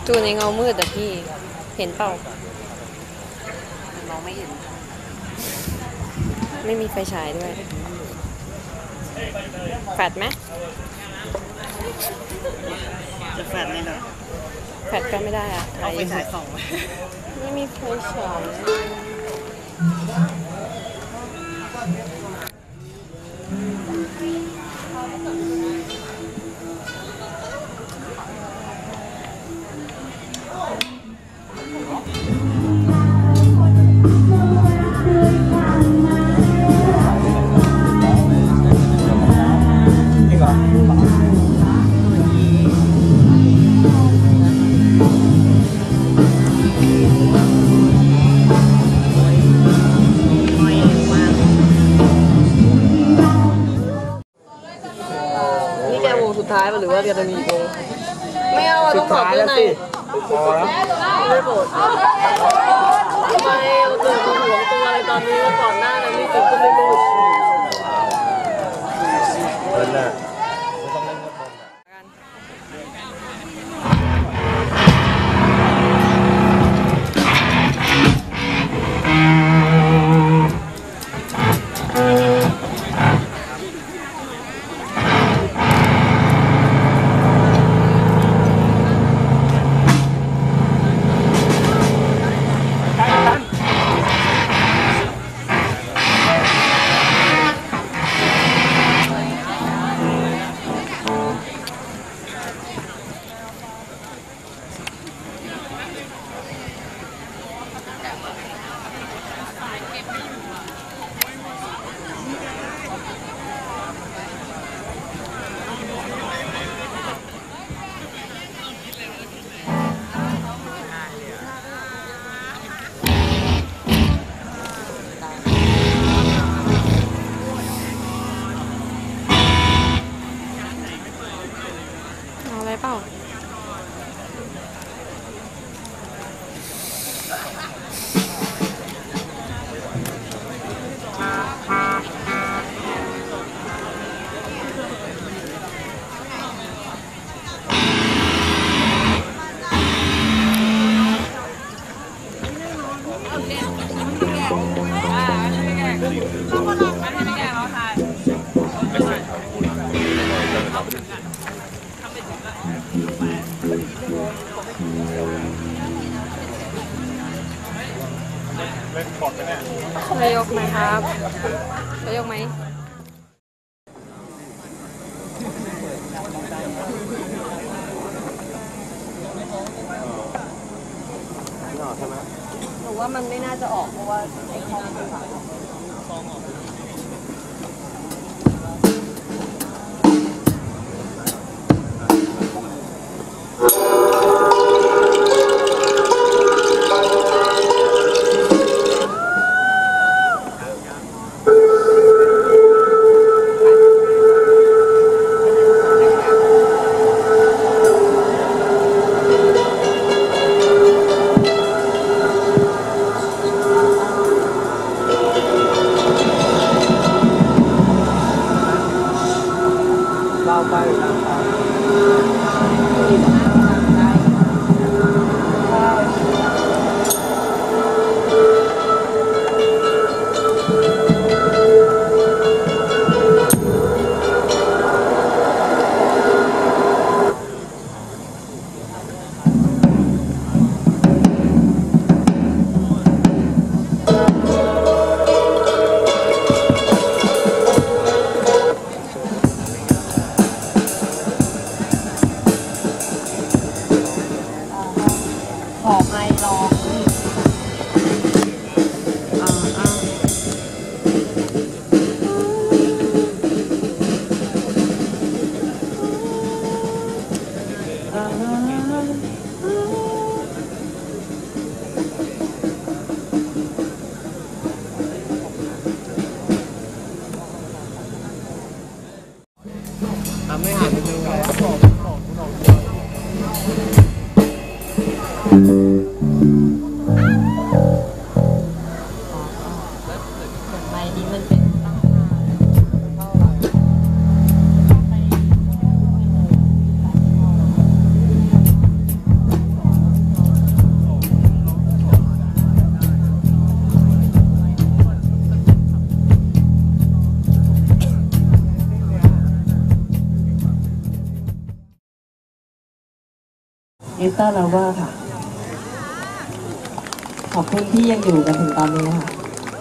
จูในเงามืดแต่พี่เห็นเปล่าน้องไม่เห็นไม่มีไฟฉายด้วยแฟลชไหมจะแฟลชไหมเนาะแฟลชก็ไม่ได้อะเอาไฟฉายส่องไม่มีไฟฉายสุดท้ายหรือว่าจะมีอีกวงไม่เอาต้องขอเพื่อนหน่อยพอแล้วไม่โกรธทำไมเอาเกิดมาห่วงตัวอะไรตอนนี้ก่อนหน้านั้นนี่กูก็ไม่รู้นั่นแหละเปล่าเล่นบอลกันแน่จะยกไหมครับจะยกไหมใช่ไหมหนูว่ามันไม่น่าจะออกเพราะว่าไอ้ท้องมันฝาไม่หาไปดูเลยไม้นี้มันเป็นตั้งค่า Neuter Lover ค่ะขอบคุณที่ยังอยู่กันถึงตอนนี้ค่ะ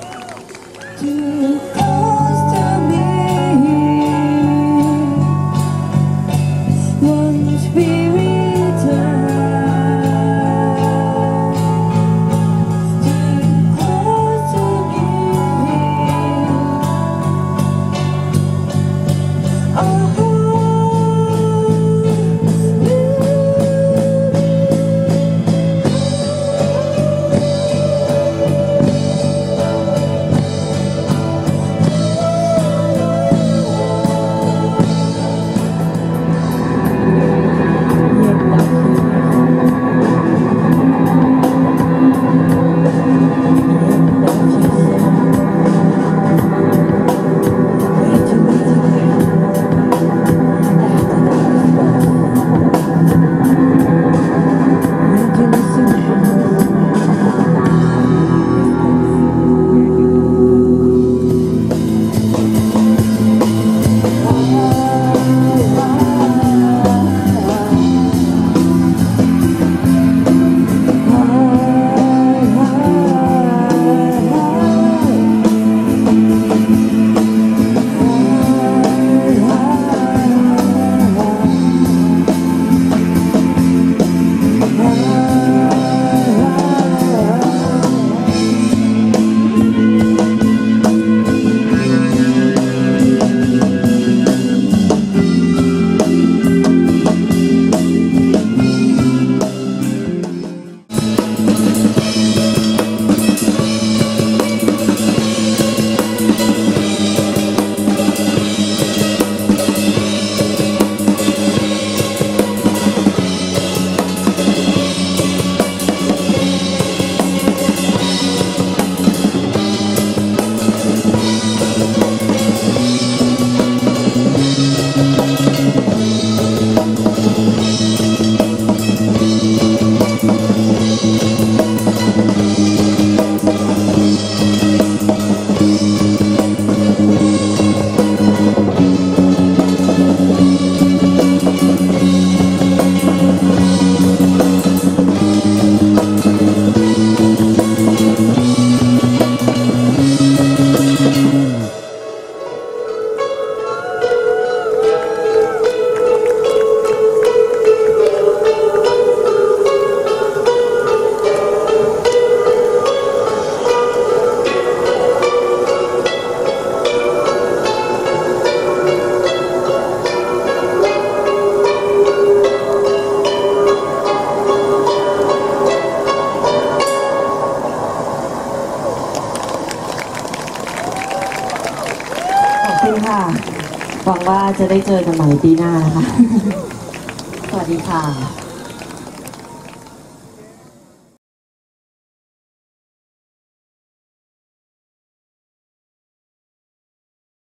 ค่ะหวังว่าจะได้เจอกันใหม่ปีหน้านะคะ สวัสดีค่ะ